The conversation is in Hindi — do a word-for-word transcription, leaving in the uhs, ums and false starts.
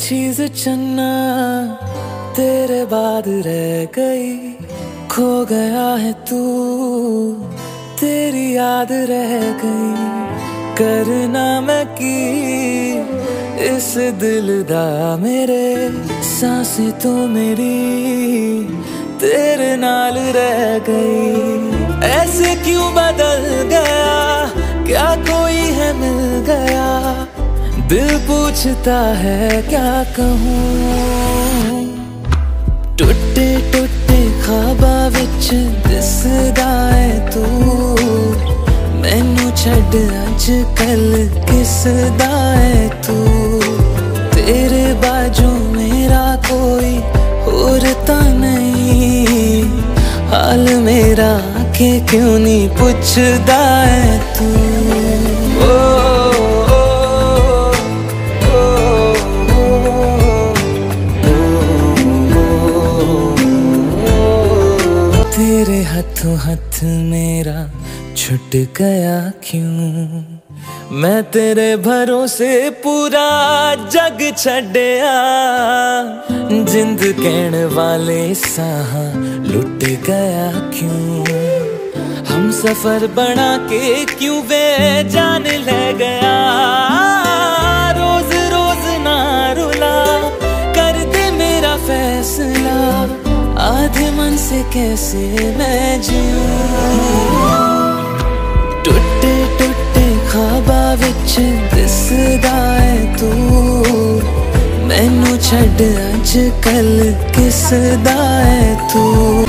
चीज चन्ना तेरे बाद रह गई, खो गया है तू तेरी याद रह गई। करना मैं की इस दिल दा मेरे, सांसें तो मेरी तेरे नाल रह गई। ऐसे क्यों बदल गया, क्या कोई है मिल गया, दिल पूछता है क्या कहूँ। टुटे टुटे ख्वाबा विच दिसदा है तू, मैनू छड्ड अज कल किसदा है तू। तेरे बाजू मेरा कोई होर तां नहीं, हाल मेरा के क्यों नहीं पुछदा है तू। ओ तेरे हाथों हाथ मेरा छुट गया क्यों, मैं तेरे भरोसे पूरा जग छड्या। जिंद कहण वाले साह लुट गया क्यों, हम सफर बना के क्यों वे जान ले गया। रोज रोज ना रुला, कर दे मेरा फैसला, आधे मन से कैसे मैं जीऊं। टुटे टुटे ख्वाबा विच दिसदा है तू, मैनू छड्ड अज कल किसदा है तू।